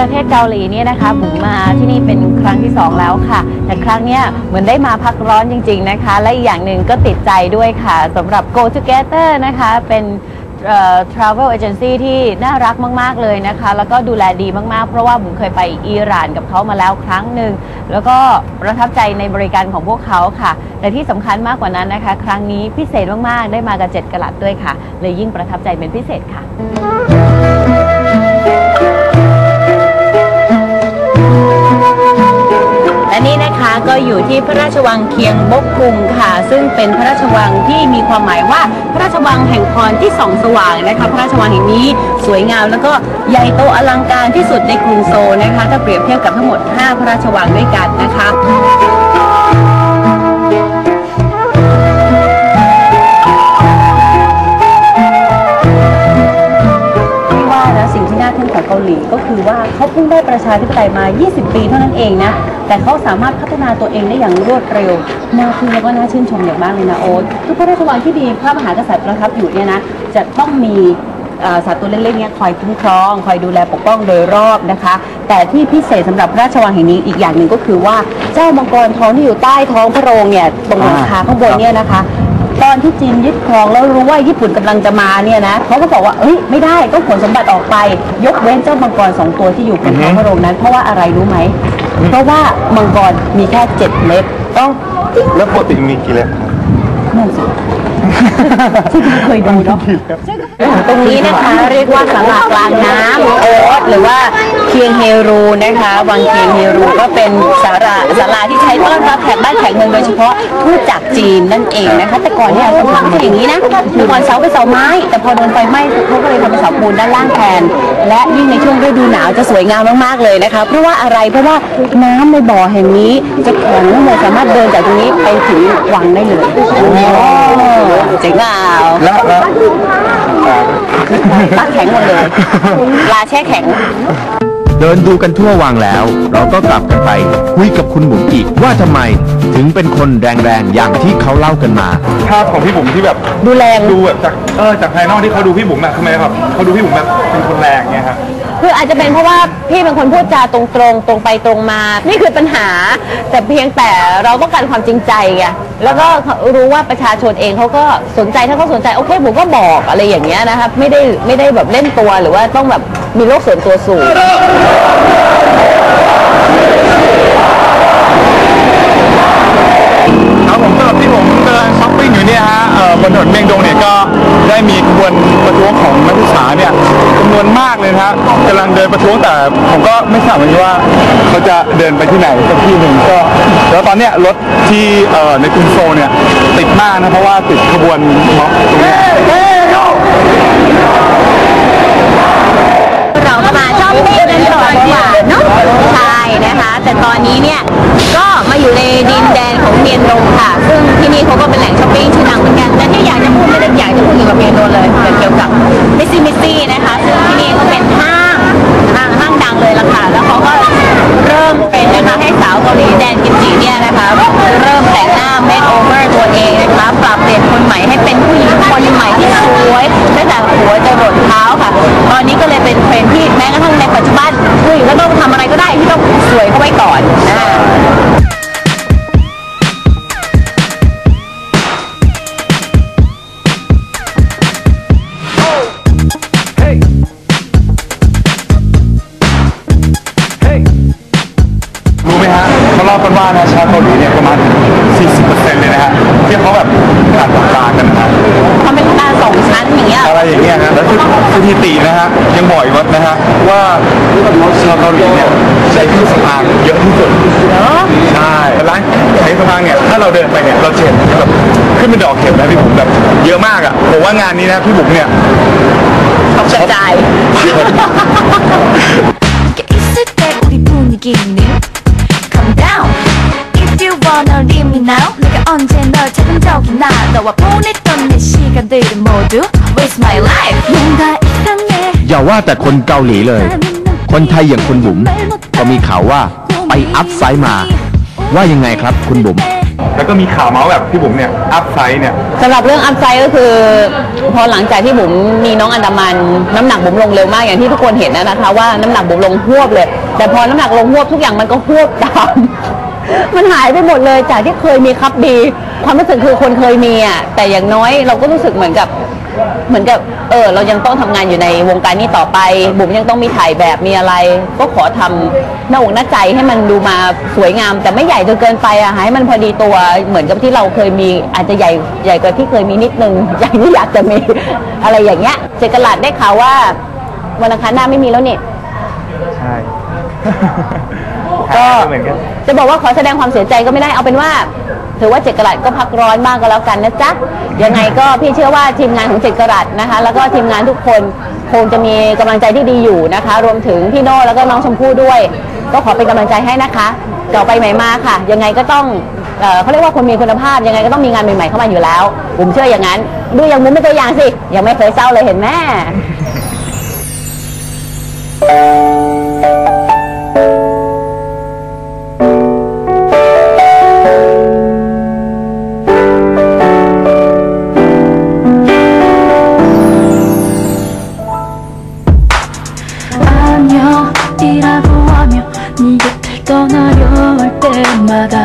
ประเทศเกาหลีเนี่ยนะคะบุ๋มมาที่นี่เป็นครั้งที่2แล้วค่ะแต่ครั้งเนี้ยเหมือนได้มาพักร้อนจริงๆนะคะและอีกอย่างหนึ่งก็ติดใจด้วยค่ะสำหรับ Go Together นะคะเป็นtravel agency ที่น่ารักมากๆเลยนะคะแล้วก็ดูแลดีมากๆเพราะว่าบุ๋มเคยไปอิหร่านกับเขามาแล้วครั้งหนึ่งแล้วก็ประทับใจในบริการของพวกเขาค่ะแต่ที่สำคัญมากกว่านั้นนะคะครั้งนี้พิเศษมากๆได้มากับ7 กะรัตด้วยค่ะเลยยิ่งประทับใจเป็นพิเศษค่ะและนี่นะคะก็อยู่ที่พระราชวังเคียงบกคุงค่ะซึ่งเป็นพระราชวังที่มีความหมายว่าพระราชวังแห่งพรที่ส่องสว่างนะคะพระราชวังแห่งนี้สวยงามแล้วก็ใหญ่โตอลังการที่สุดในกรุงโซลนะคะถ้าเปรียบเทียบกับทั้งหมด5พระราชวังด้วยกันนะคะสิ่งที่น่าทึ่งของเกาหลีก็คือว่าเขาเพิ่งได้ประชาธิปไตยมา20 ปีเท่านั้นเองนะแต่เขาสามารถพัฒนาตัวเองได้อย่างรวดเร็วน่าทึ่งแล้วก็น่าชื่นชมอย่างมากเลยนะโอ๊ตทุกพระราชวังที่มีพระมหากษัตริย์ประทับอยู่เนี่ยนะจะต้องมีสัตว์ตัวเล็กๆเนี่ยคอยคุ้มครองคอยดูแลปกป้องโดยรอบนะคะแต่ที่พิเศษสำหรับพระราชวังแห่งนี้อีกอย่างหนึ่งก็คือว่าเจ้ามังกรทองที่อยู่ใต้ท้องพระโรงเนี่ยตรงหลังคาข้างบนเนี่ยนะคะตอนที่จีนยึดครองแล้วรู้ว่าญี่ปุ่นกำลังจะมาเนี่ยนะเขาก็บอกว่าเอ้ยไม่ได้ต้องขนสมบัติออกไปยกเว้นเจ้ามังกร2 ตัวที่อยู่บนท้องพระโรงนั้นเพราะว่าอะไรรู้ไหมเพราะว่ามังกรมีแค่7 เล็บต้องแล้วปกติมีกี่เล็บนั่นสิที่เคยดูเนาะตรงนี้นะคะเรียกว่าศาลากลางน้ำโอ๊ตหรือว่าเคียงเฮรูนะคะวังเคียงเฮรูก็เป็นศาลาที่ใช้ต้อนรับแขกบ้านแขกเมืองโดยเฉพาะทูตจากจีนนั่นเองนะคะแต่ก่อนเนี่ยเขาทำอย่างนี้นะแต่ก่อนเสาเป็นเสาไม้แต่พอโดนไฟไหม้เขาก็เลยทำเป็นเสาปูนด้านล่างแทนและยิ่งในช่วงฤดูหนาวจะสวยงามมากๆเลยนะคะเพราะว่าอะไรเพราะว่าน้ำในบ่อแห่งนี้จะแข็งเลยสามารถเดินจากตรงนี้ไปถึงวังได้เลยเจ๋งอ่ะแล้วปลาแข็งหมดเลยปลาแช่แข็งเดินดูกันทั่ววังแล้วเราก็กลับกันไปคุยกับคุณบุ๋มอีกว่าทำไมถึงเป็นคนแรงๆอย่างที่เขาเล่ากันมาภาพของพี่บุ๋มที่แบบดูแรงดูแบบจากภายนอกที่เขาดูพี่บุ๋มอะทำไมครับเขาดูพี่บุ๋มแบบเป็นคนแรงเงี้ยครับคืออาจจะเป็นเพราะว่าพี่เป็นคนพูดจาตรงไปตรงมานี่คือปัญหาแต่เพียงแต่เราต้องการความจริงใจไงแล้วก็รู้ว่าประชาชนเองเขาก็สนใจถ้าเขาสนใจโอเคผมก็บอกอะไรอย่างเงี้ยนะครับไม่ได้แบบเล่นตัวหรือว่าต้องแบบมีโลกส่วนตัวสูงครับผมสำหรับที่ผมเดินช้อปปิ้งอยู่เนี่ยฮะบนถนนเมียงดงเนี่ยก็ได้มีขบวนประท้วงของนักศึกษาเนี่ยจำนวนมากเลยนะฮะกำลังเดินประท้วงแต่ผมก็ไม่ทราบเหมือนกันว่าเขาจะเดินไปที่ไหนสักที่หนึ่งก็แล้วตอนเนี้ยรถที่ในกรุงโซลเนี่ยติดมากนะเพราะว่าติดขบวนม็อบตรงนี้เราก็มาช้อปปิ้งกันต่อดีกว่าเนาะใช่นะคะแต่ตอนนี้เนี่ยก็มาอยู่ในดินแดนของเมียนดงค่ะซึ่งที่นี่เขาก็เป็นแหล่งช้อปปิ้งชื่อดังเหมือนกันแต่ที่อยากจะพูดไม่ได้อยากจะพูดเกี่ยวกับเมียนดงเลยเกี่ยวกับมิสซี่นะคะซึ่งที่นี่เขาเป็นห้างดังเลยล่ะค่ะแล้วเขาก็เริ่มเป็นนะคะให้สาวเกาหลีแดนกิมจิเนี่ยนะคะเริ่มแต่งหน้าเมคโอเวอร์ตัวเองนะคะปรับเปลี่ยนคนใหม่ให้เป็นผู้หญิงคนใหม่ที่สวยตั้งแต่หัวจรดเท้าค่ะตอนนี้ก็เลยเป็นเทรนด์ที่แม้กระทั่งในปัจจุบันผู้หญิงก็ต้องทำอะไรก็ได้ที่ต้องสวยเข้าไว้ก่อนรู้ไหมฮะเขาเล่ากันว่านะชาวเกาหลีเนี่ยประมาณ 40% เลยนะฮะที่เขาแบบขาดตากันนะฮะเขาเป็นตา2 ชั้นอย่างเงี้ยอะไรอย่างเงี้ยฮะแล้วสถิตินะฮะยังบอกอีกว่านะฮะว่าชาวเกาหลีเนี่ยใช้เครื่องสำอางเยอะที่สุดใช่ร้านใช้เครื่องสำอางเนี่ยถ้าเราเดินไปเนี่ยเราเห็นแบบขึ้นเป็นดอกเข็มนะพี่บุ๋มแบบเยอะมากอ่ะผมว่างานนี้นะพี่บุ๋มเนี่ยต้องกระจาย Calm down If you wanna leave me now 내가 언제 널 찾은 적이 나 너와 보냈던 내 시간들은 모두 Waste my life 뭔가 이상해 อย่าว่าแต่คนเกาหลีเลยคนไทยอย่างคุณบุ๋มก็มีข่าวว่าไปอัพไซด์มาว่ายังไงครับคุณบุ๋มแล้วก็มีข่าวเมาส์แบบพี่บุ๋มเนี่ยอัพไซด์เนี่ยสำหรับเรื่องอัพไซด์ก็คือพอหลังจากที่บุ๋มมีน้องอันดามันน้ำหนักบุ๋มลงเร็วมากอย่างที่ทุกคนเห็นนะคะว่าน้ำหนักบุ๋มลงหวบเลยแต่พอน้ำหนักลงหวบทุกอย่างมันก็หวบตาม มันหายไปหมดเลยจากที่เคยมีครับดีความรู้สึกคือคนเคยมีอ่ะแต่อย่างน้อยเราก็รู้สึกเหมือนกับเรายังต้องทำงานอยู่ในวงการนี้ต่อไปบุ๋มยังต้องมีถ่ายแบบมีอะไร ก็ขอทำหน้าอกหน้าใจให้มันดูมาสวยงาม แต่ไม่ใหญ่จนเกินไปอ่ะให้มันพอดีตัวเหมือนกับที่เราเคยมีอาจจะใหญ่กว่าที่เคยมีนิดนึงอย่างที่อยากจะมี อะไรอย่างเงี้ยเจกลัดได้ข่าวว่าวันอังคารหน้าไม่มีแล้วนี่ใช่ก็เหมือนกันจะบอกว่าขอแสดงความเสียใจก็ไม่ได้เอาเป็นว่าถือว่าเจ็ดกะรัตก็พักร้อนมากก็แล้วกันนะจ๊ะยังไงก็พี่เชื่อว่าทีมงานของเจ็ดกะรัตนะคะแล้วก็ทีมงานทุกคนคงจะมีกำลังใจที่ดีอยู่นะคะรวมถึงพี่โน่แล้วก็น้องชมพู่ด้วยก็ขอเป็นกำลังใจให้นะคะต่อไปใหม่มาค่ะยังไงก็ต้องเขาเรียกว่าคนมีคุณภาพยังไงก็ต้องมีงานใหม่ๆเข้ามาอยู่แล้วผมเชื่ออย่างนั้นดูอย่างมุมเป็นตัวอย่างสิยังไม่เคยเศร้าเลยเห็นไหม 이라고 하며 네 곁을 떠나려올 때마다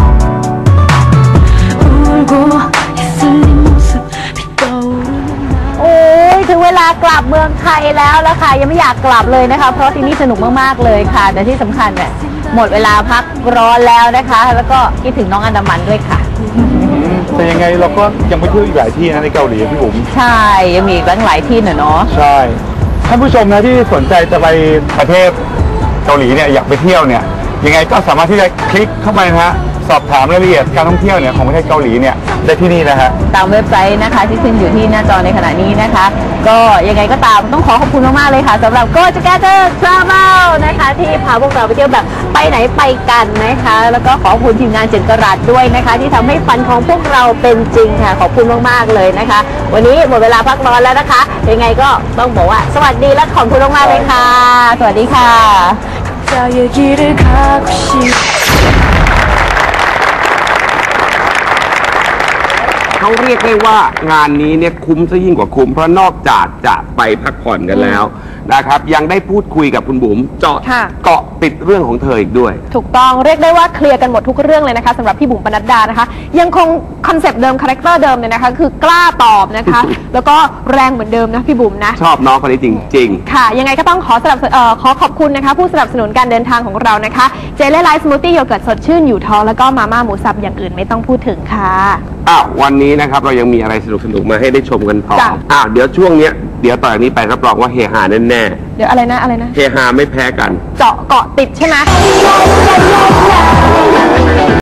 울고 있을 네 모습 빛떠오르는 โอ้ยถึงเวลากลับเมืองไทยแล้วล่ะค่ะยังไม่อยากกลับเลยนะคะเพราะที่นี่สนุกมากๆเลยค่ะแต่ที่สำคัญเนี่ยหมดเวลาพักร้อนแล้วนะคะแล้วก็คิดถึงน้องอันดามันด้วยค่ะแต่ยังไงเราก็ยังไปเที่ยวอีกหลายที่นะในเกาหลีพี่บุ๋มใช่ยังมีอีกตั้งหลายที่เนาะใช่ท่านผู้ชมนะที่สนใจจะไปประเทศเกาหลีเนี่ยอยากไปเที่ยวเนี่ยยังไงก็สามารถที่จะคลิกเข้าไปนะฮะสอบถามรายละเอียดการท่องเที่ยวเนี่ยของประเทศเกาหลีเนี่ยได้ที่นี่นะฮะตามเว็บไซต์นะคะที่ขึ้นอยู่ที่หน้าจอในขณะนี้นะคะ ก็ยังไงก็ตามต้องขอขอบคุณมากๆเลยค่ะสำหรับ Go Together Travel นะคะที่พาพวกเราไปเที่ยวแบบไปไหนไปกันนะคะแล้วก็ขอบคุณทีมงานเจ็ดกะรัตด้วยนะคะที่ทำให้ฝันของพวกเราเป็นจริงค่ะขอบคุณมากๆเลยนะคะวันนี้หมดเวลาพักร้อนแล้วนะคะยังไงก็ต้องบอกว่าสวัสดีและขอบคุณมากๆเลยค่ะสวัสดีค่ะ 자의 길을 가고 싶어 เขาเรียกได้ว่างานนี้เนี่ยคุ้มซะยิ่งกว่าคุ้มเพราะนอกจากจะไปพักผ่อนกันแล้วนะครับยังได้พูดคุยกับคุณบุ๋มเกาะติดเรื่องของเธออีกด้วยถูกต้องเรียกได้ว่าเคลียร์กันหมดทุกเรื่องเลยนะคะสำหรับพี่บุ๋มปนัดดานะคะยังคงคอนเซปต์เดิมคาแรคเตอร์เดิมเลยนะคะคือกล้าตอบนะคะ แล้วก็แรงเหมือนเดิมนะพี่บุ๋มนะชอบน้องคนนี้จริงค่ะ ยังไงก็ต้องขอขอบคุณนะคะผู้สนับสนุนการเดินทางของเรานะคะเจเล่ไลฟ์สมูทตี้โยเกิร์ตสดชื่นอยู่ท้องแล้วก็มาม่าหมูสับอย่างอื่นไม่ต้องพูดถึงค่ะๆวันนี้นะครับเรายังมีอะไรสนุกๆมาให้ได้ชมกันต่อจ้ะเดี๋ยวช่วงเนี้ยเดี๋ยวต่อจากนี้ไปรับรองว่าเฮฮาแน่เดี๋ยวอะไรนะๆเฮฮาไม่แพ้กันเจาะเกาะติดใช่ไหม